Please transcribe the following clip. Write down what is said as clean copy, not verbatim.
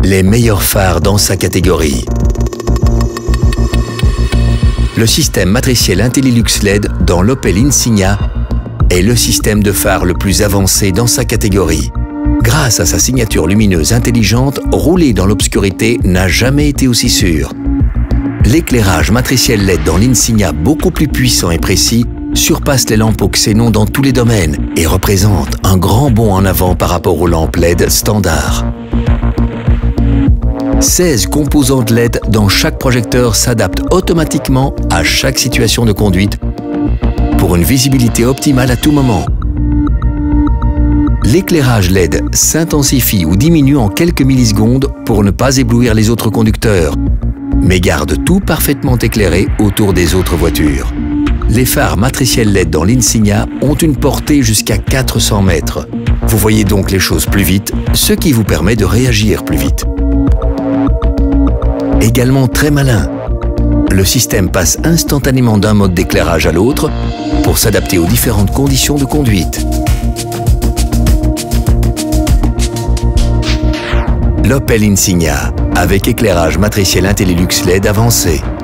les meilleurs phares dans sa catégorie. Le système matriciel Intellilux LED dans l'Opel Insigna est le système de phare le plus avancé dans sa catégorie. Grâce à sa signature lumineuse intelligente, rouler dans l'obscurité n'a jamais été aussi sûr. L'éclairage matriciel LED dans l'Insigna, beaucoup plus puissant et précis, surpasse les lampes au xénon dans tous les domaines et représente un grand bond en avant par rapport aux lampes LED standard. 16 composantes LED dans chaque projecteur s'adaptent automatiquement à chaque situation de conduite pour une visibilité optimale à tout moment. L'éclairage LED s'intensifie ou diminue en quelques millisecondes pour ne pas éblouir les autres conducteurs, mais garde tout parfaitement éclairé autour des autres voitures. Les phares matriciels LED dans l'Insigna ont une portée jusqu'à 400 mètres. Vous voyez donc les choses plus vite, ce qui vous permet de réagir plus vite. Également très malin, le système passe instantanément d'un mode d'éclairage à l'autre pour s'adapter aux différentes conditions de conduite. L'Opel Insigna, avec éclairage matriciel Intellilux LED avancé.